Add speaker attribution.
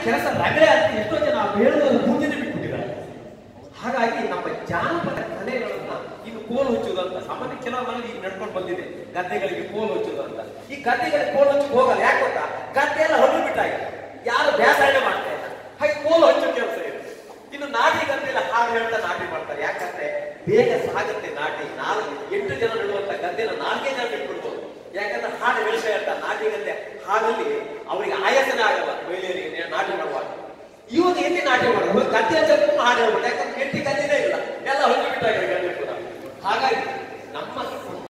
Speaker 1: ಕೆಲಸ ರಗಳೆ ಅಂತ ಎಷ್ಟೋ ಜನ ಹೇಳುವುದನ್ನು ಮುಂದಿನ ಬಿಟ್ಬಿಟ್ಟಿದ್ದಾರೆ. ಹಾಗಾಗಿ ನಮ್ಮ ಜಾನಪದ ಕಲೆಗಳನ್ನ ಇನ್ನು ಕೋಲು ಹಚ್ಚುವುದು ಅಂತ ಸಾಮಾನ್ಯ ಕೆಲವು ಮನೇಲಿ ಈಗ ನಡ್ಕೊಂಡು ಬಂದಿದೆ, ಗದ್ದೆಗಳಿಗೆ ಕೋಲು ಹಚ್ಚುವುದು ಅಂತ. ಈ ಗದ್ದೆಗಳಿಗೆ ಕೋಲು ಹಚ್ಚಿ ಹೋಗಲ್ಲ, ಯಾಕೆ ಗೊತ್ತಾ? ಗದ್ದೆ ಎಲ್ಲ ಹಣ್ಣು ಬಿಟ್ಟಾಗಿದೆ, ಯಾರು ಬೇಸಾಯ ಮಾಡ್ತಾ ಇಲ್ಲ, ಹಾಗೆ ಕೋಲು ಹಚ್ಚೋ ಕೆಲಸ ಇದೆ. ಇನ್ನು ನಾಟಿ ಗದ್ದೆಲ್ಲ ಹಾಡು ಹೇಳ್ತಾ ನಾಟಿ ಮಾಡ್ತಾರೆ, ಯಾಕಂದ್ರೆ ಬೇಗ ಸಾಗುತ್ತೆ ನಾಟಿ. 8 ಜನ ನಡುವಂತ ಗದ್ದೆನ 4 ಜನ ಬಿಟ್ಬಿಡ್ಬೋದು, ಯಾಕಂದ್ರೆ ಹಾಡು ಬೆಳೆಸ ಹೇಳ್ತಾರೆ. ನಾಟಿ ಗದ್ದೆ ಹಾಡಲ್ಲಿ ಅವರಿಗೆ ಆಯಾಸನೆ ಆಗಲ್ಲ ಮಹಿಳೆಯರಿಗೆ ನಾಟಿ ಮಾಡುವಾಗ. ಇವಾಗ ಎಲ್ಲಿ ನಾಟಿ ಮಾಡೋದು? ಗದ್ದೆ ಅಂತ ಹಾಡು ಹೇಳ್ಬೋದು, ಯಾಕಂದ್ರೆ 8 ಗದ್ದೆನೇ ಇಲ್ಲ, ಎಲ್ಲ ಹೊಂದು ಬಿಟ್ಟಾಗಿದೆ ಗದ್ದೆ ಕೂಡ. ಹಾಗಾಗಿ